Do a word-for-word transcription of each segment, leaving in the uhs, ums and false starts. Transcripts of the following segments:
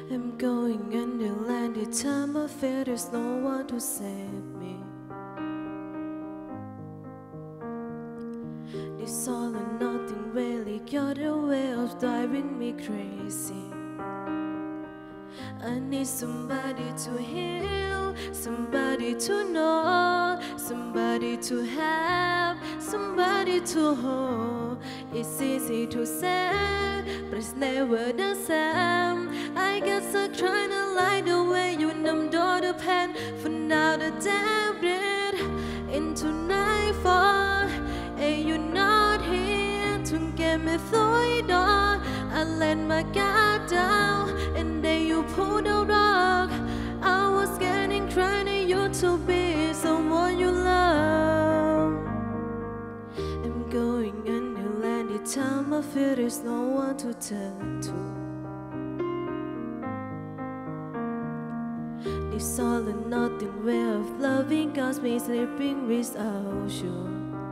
I'm going under land. The time I feel there's no one to save me. This all and nothing really got a way of driving me crazy. I need somebody to heal, somebody to know, somebody to have, somebody to hold. It's easy to say, but it's never the same. I guess I'm trying to light the way you numbed all the pain. For now the day breathe into nightfall, and you're not here to get me through it all. I let my guard down, and then you pulled the rug. I was getting trying to you to be someone you love. I'm going under land. The time I feel there's no one to turn to. This all and nothing way of loving got me sleeping without you.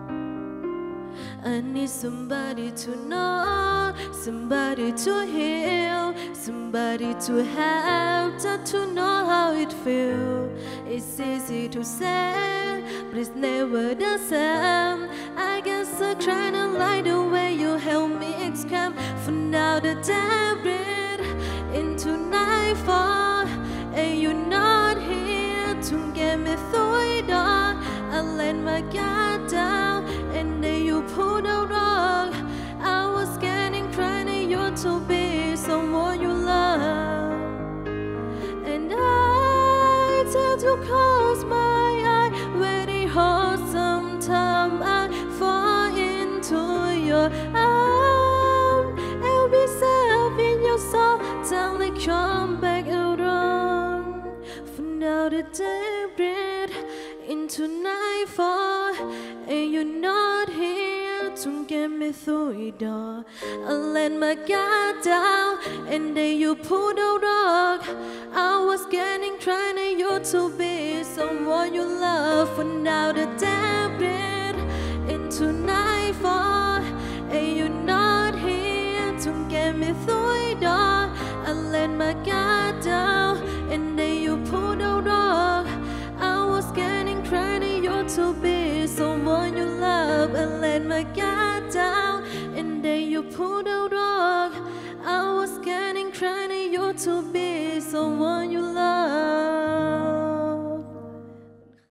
I need somebody to know, somebody to heal, somebody to have, just to know how it feels. It's easy to say, but it's never the same. I guess I'm trying to light the way you help me escape. For now the day breathe into nightfall, and you're not here to get me through it all. I let my guard down, and then you pulled the rug. I was getting trying to you to be someone you love. And I tend to close my eye, waiting for some time I fall into your arms. I'll be safe in your soul till they come back around. For now the day breathe into nightfall, and you're not here to get me through it all. I let my guard down, and then you pulled the rug. I was getting trying to you to be someone you love. For now the day breathe into nightfall, and you're not here to get me through it all. I let my guard down, and then you pulled the rug. I was getting trying to you to be someone you love. I let my guard down, and then you pulled the rug. I was getting trying to you to be someone